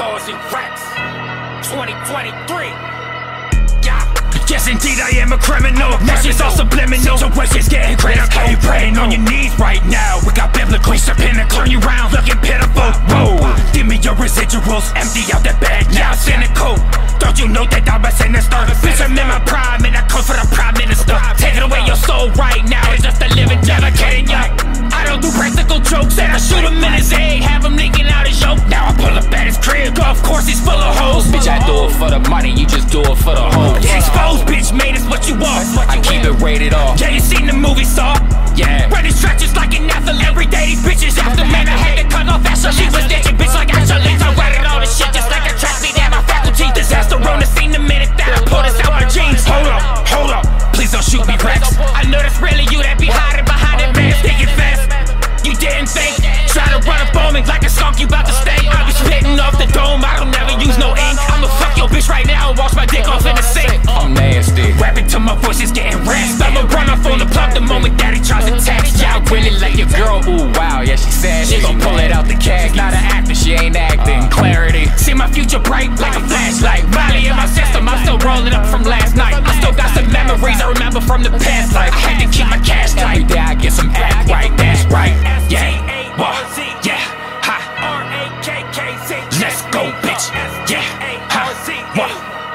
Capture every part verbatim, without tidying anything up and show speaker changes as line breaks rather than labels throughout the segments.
Starze Rakkz, twenty twenty-three. Yes, indeed, I am a criminal. Messages all subliminal. Situations getting critical. You praying on your knees right now. We got biblical. Reach the pinnacle. Turn you round, looking pitiful. Whoa, give me your residuals. Empty out that bag. Now cynical. Don't you know that I'm a sinister? Bitch, I'm in my prime and I come for the prime minister. Taking away your soul right now. It's just a living devil kidding ya. I don't do practical jokes. And I shoot him in his egg. Have him leaking out his yoke. Now I pull up at his crib. Of course, he's full of hoes.
Bitch, I do it for the money. You just do it for the hoes.
Exposed, bitch, made us what you want.
I keep it rated R.
Yeah, you seen the movie Saw?
Yeah.
Running stretches like an athlete. Every day these bitches after man. I had to cut off Ashley. She was ditching bitch like Ashley. I read it all the shit just like a track meet at my faculty. Disaster on the scene the minute that I pull this out my jeans. Hold up, hold up, please don't shoot me, Rakkz. I know that's really you that be hiding behind that mask. Thinking fast, you didn't think. Try to run up on me like a skunk, you bout to stay. I be spitting off the dome, I don't never use no ink. I'ma fuck your bitch right now and wash my dick off in the sink.
I'm nasty.
Rapping till my voice is getting rasped. I'ma run off on the plug the moment daddy tries to text.
Yeah, I really like your girl, ooh wow, yeah she said she gon' pull it out the cash. She's not an actor, she ain't acting. Clarity,
see my future bright like a flashlight. Molly in my system, I'm still rolling up from last night. I still got some memories I remember from the past life. I had to keep my cash tight.
Every day I get some act right, that's right.
Yeah, what? Yeah, ha. Let's go, bitch. Yeah, ha. What?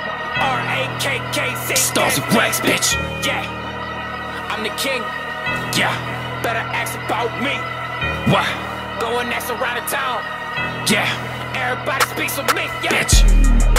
Starze Rakkz, bitch.
Yeah, I'm the king.
Yeah,
better ask about me.
What?
Going next around the town.
Yeah,
everybody speaks with me. Yeah.
Bitch.